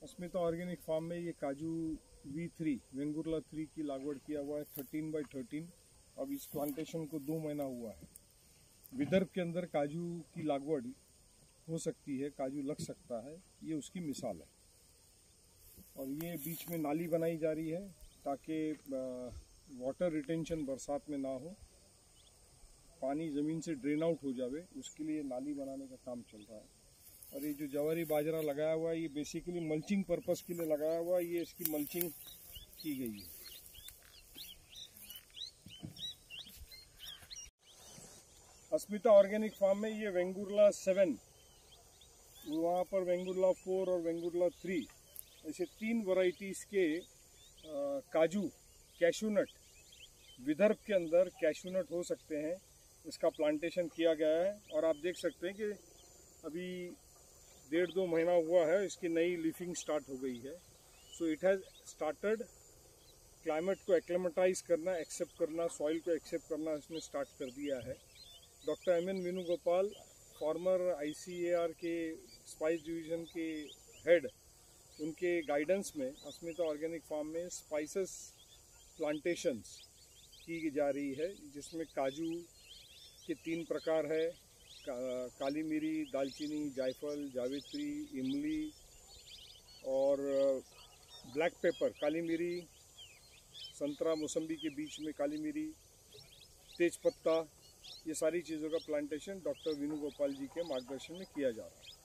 अस्मिता organic farm में ये काजू V3 वेंगुर्ला 3 की लागवड किया हुआ है 13x13। अब इस प्लांटेशन को 2 महीना हुआ है। विदर्भ के अंदर काजू की लागवड हो सकती है, काजू लग सकता है, ये उसकी मिसाल है। और ये बीच में नाली बनाई जा रही है ताकि वाटर रिटेंशन बरसात में ना हो, पानी ज़मीन से ड्रेन आउट हो जावे, उसके लिए नाली बनाने का काम चल रहा है। और ये जो जवारी बाजरा लगाया हुआ है ये बेसिकली मल्चिंग पर्पस के लिए लगाया हुआ है, ये इसकी मल्चिंग की गई है। अस्मिता ऑर्गेनिक फार्म में ये वेंगुर्ला 7, वहाँ पर वेंगुर्ला 4 और वेंगुर्ला 3 ऐसे 3 वैरायटीज़ के काजू कैशूनट, विदर्भ के अंदर कैशूनट हो सकते हैं, इसका प्लांटेशन किया गया है। और आप देख सकते हैं कि अभी 1.5-2 महीना हुआ है, इसकी नई लीफिंग स्टार्ट हो गई है। So it has started climate को एक्लेमेटाइज करना, एक्सेप्ट करना, सॉइल को एक्सेप्ट करना इसने स्टार्ट कर दिया है। Doctor M.N. Venugopal, former ICAR के स्पाइस डिवीज़न के हेड, उनके गाइडेंस में अस्मिता ऑर्गेनिक फार्म में स्पाइसेस प्लांटेशंस की जा रही है, जिसमें काजू के 3 प्रकार है, काली मिरी, दालचीनी, जायफल, जावित्री, इमली और ब्लैक पेपर। काली मिरी, संतरा मौसम्बी के बीच में काली मिरी, तेज पत्ता, ये सारी चीज़ों का प्लांटेशन डॉक्टर वेणुगोपाल जी के मार्गदर्शन में किया जा रहा है।